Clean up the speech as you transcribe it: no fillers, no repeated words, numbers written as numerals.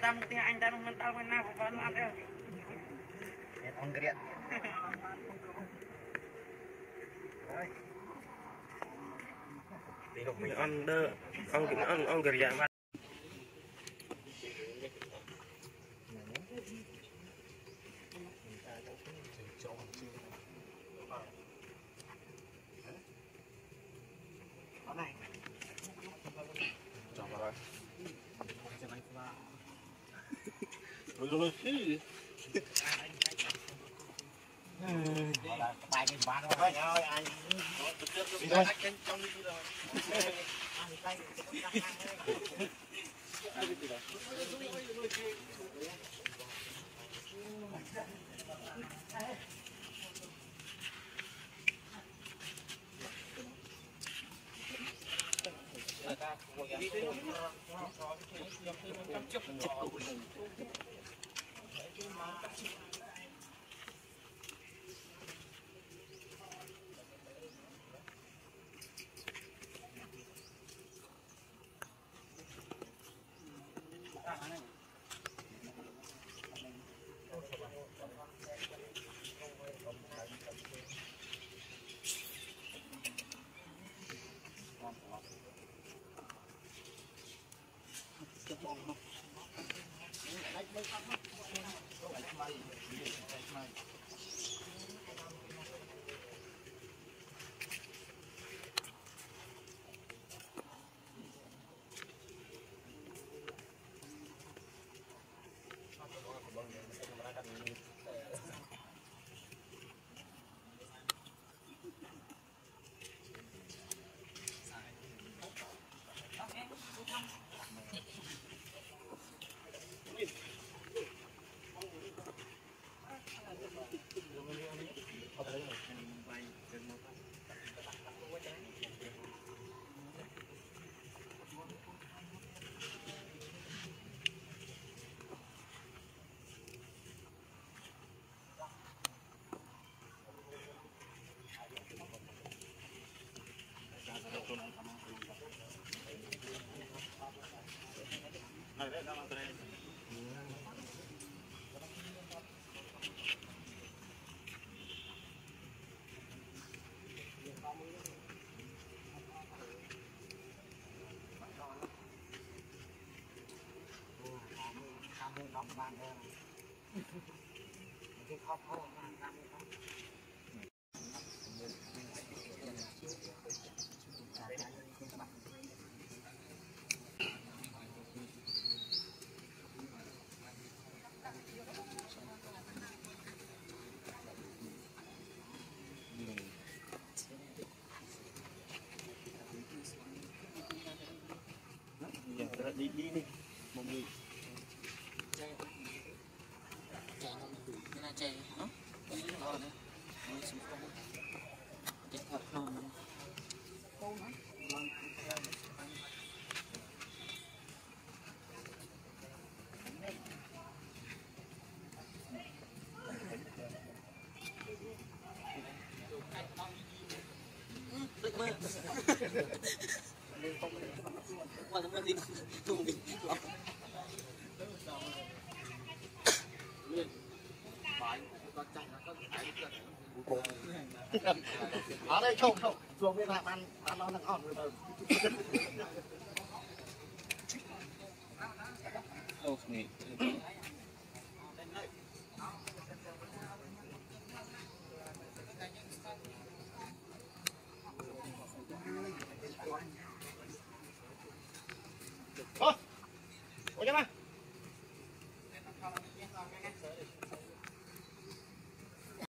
đâm thì anh ta mình tao mình nào cũng vẫn ăn theo ông cái điện mình ăn đơ ông cái điện rồi chứ bài cái bán thôi anh đi thôi trong đi rồi đi một người chơi nó cái thật không ở đây không chuồng bên làm ăn nó đang on rồi ok